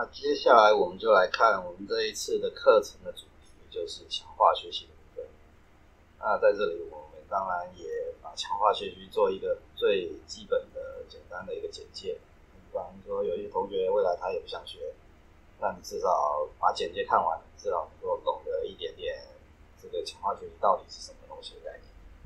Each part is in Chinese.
接下来我们就来看我们这一次的课程的主题，就是强化学习的部分。那在这里我们当然也把强化学习做一个最基本的简单的一个简介。比方说有一些同学未来他也不想学，那你至少把简介看完，至少能够懂得一点点这个强化学习到底是什么东西的概念。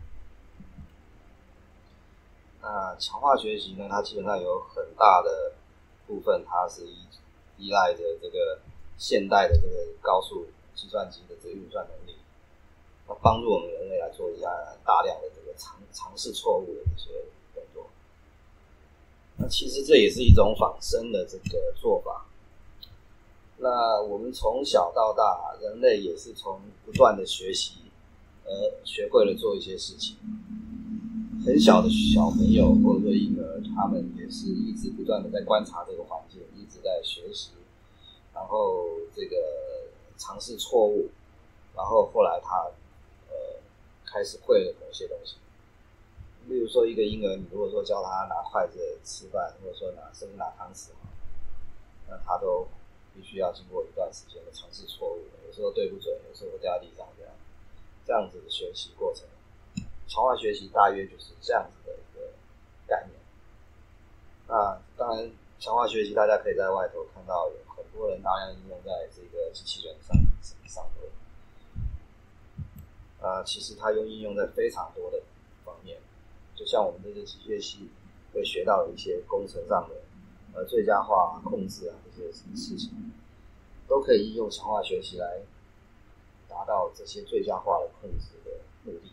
那强化学习呢，它基本上有很大的部分，它是依赖着这个现代的这个高速计算机的这个运算能力，那帮助我们人类来做一下大量的这个尝试错误的这些动作。那其实这也是一种仿生的这个做法。那我们从小到大，人类也是从不断的学习学会了做一些事情。很小的小朋友或者说婴儿，他们也是一直不断的在观察这个环境，一直在学习，然后这个尝试错误，然后后来他开始会了某些东西。例如说一个婴儿，你如果说教他拿筷子吃饭，或者说甚至拿汤匙，那他都必须要经过一段时间的尝试错误，有时候对不准，有时候会掉在地上，这样子的学习过程。强化学习大约就是这样子的一个概念。那当然，强化学习大家可以在外头看到有很多人大量应用在这个机器人上头。其实它应用在非常多的方面，就像我们这个机械系会学到一些工程上的最佳化控制这些事情，都可以应用强化学习来达到这些最佳化的控制的目的。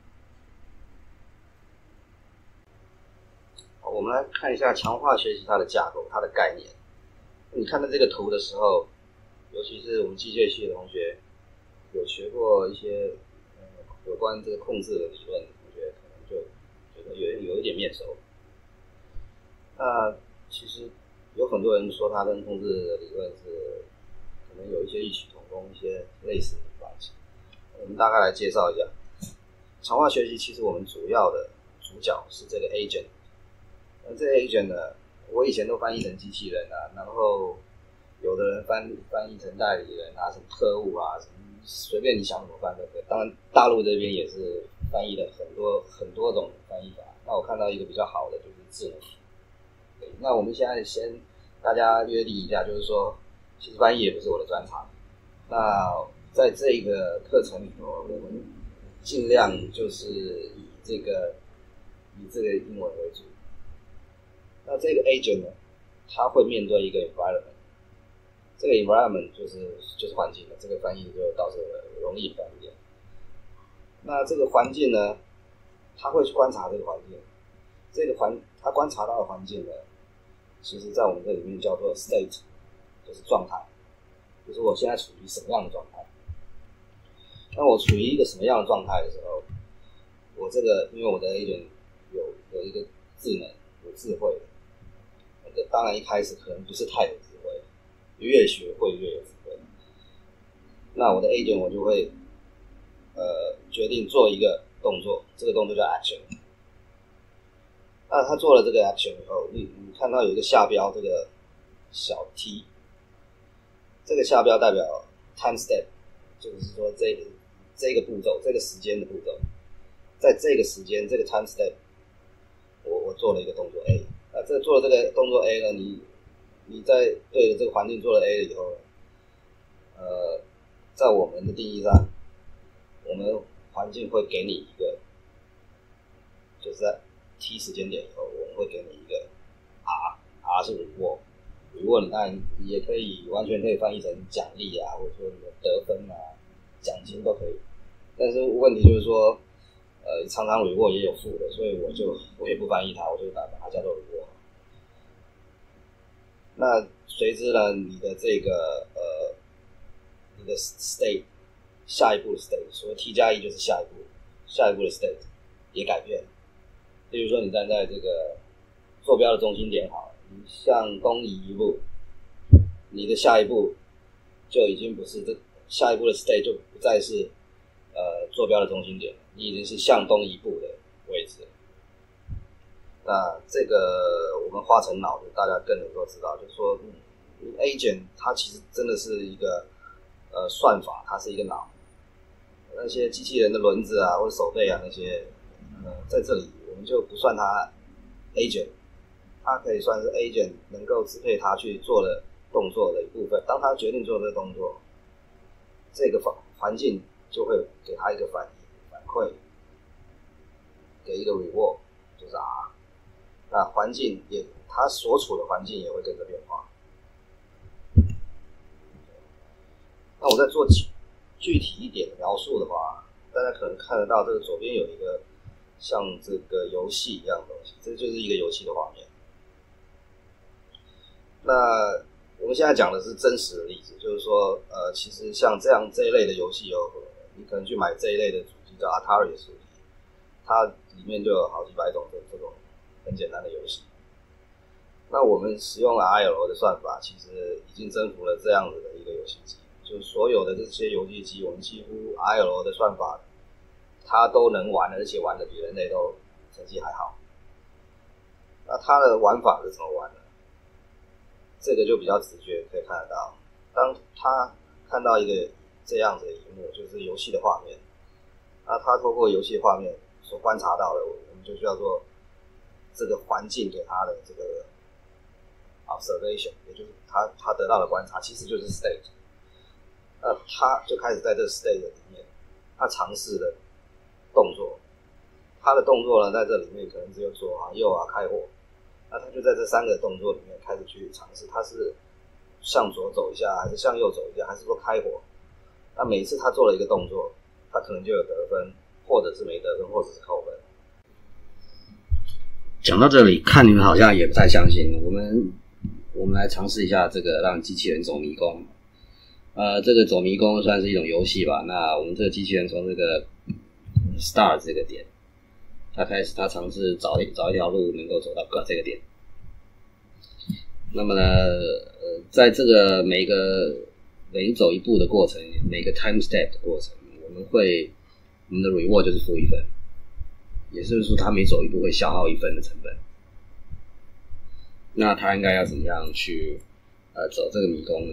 我们来看一下强化学习它的架构，它的概念。你看到这个图的时候，尤其是我们机械系的同学，有学过一些有关这个控制的理论，同学可能就觉得有一点面熟。那其实有很多人说它跟控制的理论是可能有一些异曲同工，一些类似的关系。我们大概来介绍一下强化学习。其实我们主要的主角是这个 agent。那这个 agent 呢，我以前都翻译成机器人然后有的人翻译成代理人什么特务什么随便你想怎么翻都可以。当然大陆这边也是翻译了很多种翻译法。那我看到一个比较好的就是智能。那我们现在先大家约定一下，就是说其实翻译也不是我的专长。那在这个课程里头，我们尽量就是以这个英文为主。那这个 agent 呢，它会面对一个 environment， 这个 environment 就是环境了，这个翻译就倒是容易翻译。那这个环境呢，它会去观察这个环境，它观察到的环境呢，其实在我们这里面叫做 state， 就是状态，就是我现在处于什么样的状态。那我处于一个什么样的状态的时候，我这个因为我的 agent 有一个智能，有智慧的。当然一开始可能不是太有智慧，越学会越有智慧。那我的 agent 我就会决定做一个动作，这个动作叫 action。那他做了这个 action 以后，你看到有一个下标，这个小 t， 这个下标代表 time step， 就是说这个步骤，这个时间的步骤，在这个时间这个 time step， 我做了一个动作 A。做了这个动作 A 呢，你在对着这个环境做了 A 了以后，在我们的定义上，我们环境会给你一个，就是在 T 时间点以后，我们会给你一个 R 是 reward 你当然也可以完全可以翻译成奖励或者说你的得分奖金都可以。但是问题就是说，常常 reward 也有负的，所以我也不翻译它，我就把它叫做 reward。那随之呢，你的这个你的 state 下一步的 state， 所谓 T+1 就是下一步的 state 也改变。例如说你站在这个坐标的中心点好了，你向东移一步，你的下一步就已经不是下一步的 state 就不再是坐标的中心点，你已经是向东一步的位置。那这个我们画成脑子，大家更能够知道，就是说， agent 它其实真的是一个算法，它是一个脑。那些机器人的轮子啊或者手背啊那些，在这里我们就不算它 agent， 它可以算是 agent 能够支配它去做的动作的一部分。当它决定做这个动作，这个环境就会给它一个反馈，给一个 reward， 就是 R。那环境也，它所处的环境也会跟着变化。那我在做具体一点的描述的话，大家可能看得到这个左边有一个像这个游戏一样的东西，这就是一个游戏的画面。那我们现在讲的是真实的例子，就是说其实像这一类的游戏你可能去买这一类的主机，叫 Atari 的主机，它里面就有好几百种的这种很简单的游戏。那我们使用了 ILO 的算法，其实已经征服了这样子的一个游戏机。就是所有的这些游戏机，我们几乎 ILO 的算法它都能玩，而且玩的比人类都成绩还好。那它的玩法是怎么玩呢？这个就比较直觉可以看得到。当他看到一个这样子的荧幕，就是游戏的画面，那他透过游戏画面所观察到的，我们就叫做这个环境给他的这个 observation， 也就是他得到的观察，其实就是 state。他就开始在这个 state 里面，他尝试的动作，他的动作呢，在这里面可能只有左啊、右啊、开火，那他就在这3个动作里面开始去尝试，他是向左走一下，还是向右走一下，还是说开火？那每一次他做了一个动作，他可能就有得分，或者是没得分，或者是扣分。讲到这里，看你们好像也不太相信，我们来尝试一下这个让机器人走迷宫。这个走迷宫算是一种游戏吧。那我们这个机器人从这个 start 这个点，他尝试找一条路能够走到这个点。那么呢，在这个每走一步的过程，每个 time step 的过程，我们的 reward 就是负1分，也就是说他每走一步会消耗1分的成本。那他应该要怎么样去走这个迷宫呢？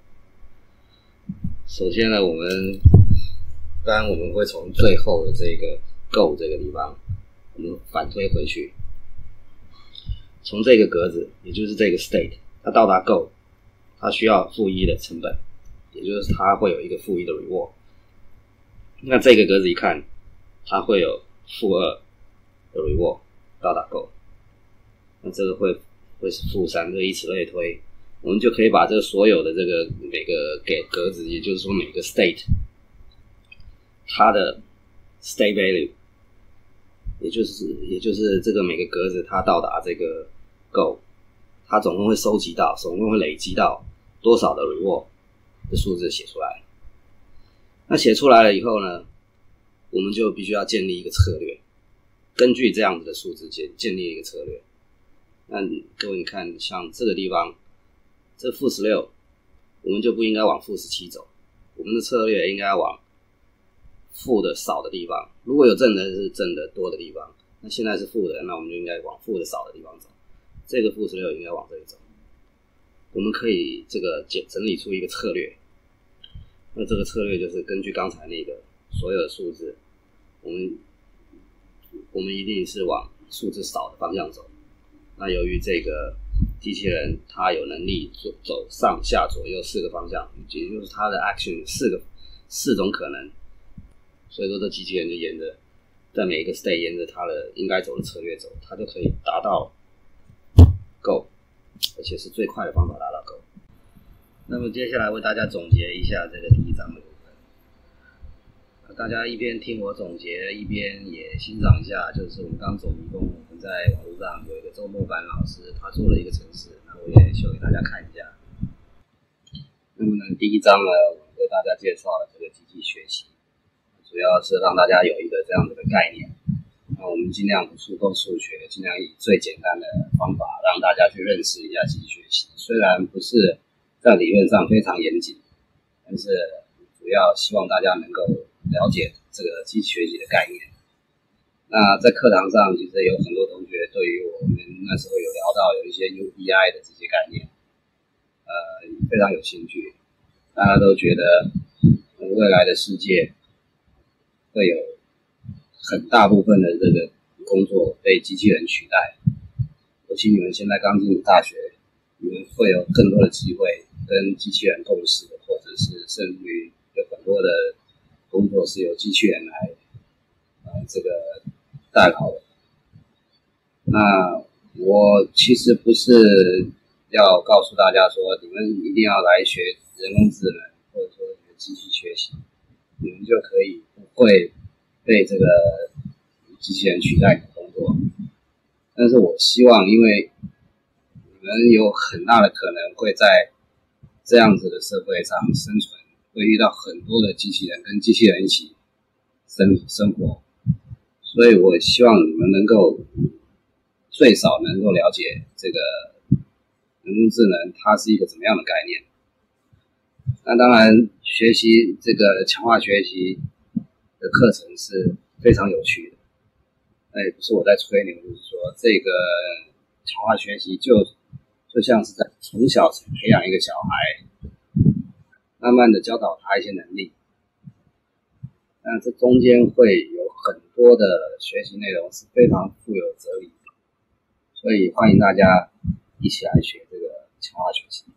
首先呢，当然我们会从最后的这个 go 这个地方，我们反推回去，从这个格子，也就是这个 state， 它到达 go， 它需要负1的成本，也就是它会有一个负1的 reward。那这个格子一看，它会有负2的 reward 到达 go， 那这个会是负3，这以此类推。我们就可以把这个所有的这个每个给格子，也就是说每个 state 它的 state value， 也就是这个每个格子它到达这个 go， 它总共会累积到多少的 reward 的数字写出来。那写出来了以后呢，我们就必须要建立一个策略，根据这样子的数字建立一个策略。那各位你看，像这个地方这负16，我们就不应该往负17走，我们的策略应该往负的少的地方。如果有正的是正的多的地方，那现在是负的，那我们就应该往负的少的地方走。这个负16应该往这里走。我们可以这个整理出一个策略，那这个策略就是根据刚才那个所有的数字，我们一定是往数字少的方向走。那由于这个机器人它有能力走上下左右4个方向，也就是它的 action 4种可能，所以说这机器人就在每一个 state 沿着它的应该走的策略走，它就可以达到 go， 而且是最快的方法达到 go。 那么接下来为大家总结一下这个第1章的部分，大家一边听我总结，一边也欣赏一下，就是我们刚走迷宫，我们在网络上有一个周末班老师，他做了一个程式，那我也秀给大家看一下。那么呢，第1章呢，我们为大家介绍了这个机器学习，主要是让大家有一个这样的概念。那我们尽量不触碰数学，尽量以最简单的方法让大家去认识一下机器学习。虽然不是在理论上非常严谨，但是主要希望大家能够了解这个机器学习的概念。那在课堂上其实有很多同学对于我们那时候有聊到有一些 UBI 的这些概念， 非常有兴趣，大家都觉得未来的世界会有很大部分的这个工作被机器人取代。尤其你们现在刚进入大学，你们会有更多的机会跟机器人共事，或者是甚至于有很多的工作是由机器人来这个代劳的。那我其实不是要告诉大家说你们一定要来学人工智能，或者说学机器学习，你们就可以不会被这个机器人取代你的工作。但是我希望，因为你们有很大的可能会在这样子的社会上生存，会遇到很多的机器人，跟机器人一起生活，所以我希望你们能够最少能够了解这个人工智能它是一个怎么样的概念。那当然，学习这个强化学习的课程是非常有趣的。那也不是我在吹牛，就是说这个强化学习就像是在从小培养一个小孩，慢慢的教导他一些能力。那这中间会有很多的学习内容是非常富有哲理的，所以欢迎大家一起来学这个强化学习。